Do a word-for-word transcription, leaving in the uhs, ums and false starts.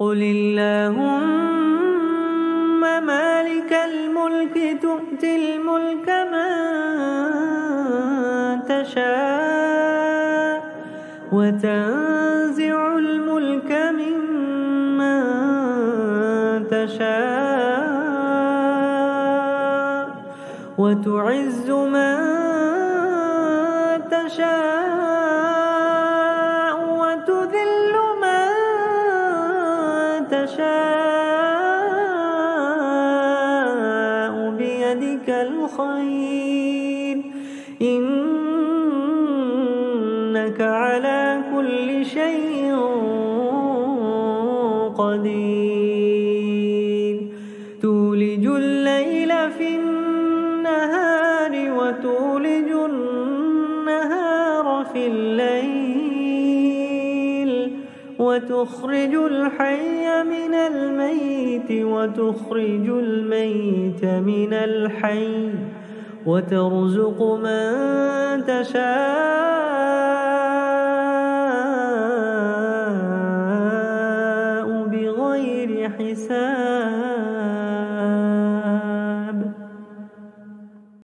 قل اللهم مالك الملك تؤتي الملك من تشاء وتنزع الملك ممن تشاء وتعز من تشاء وتذل من تشاء بيدك الخير إنك على كل شيء قدير تولج الليل في النهار وتولج النهار في الليل وتخرج الحي من الميت وتخرج الميت من الحي وترزق من تشاء بغير حساب.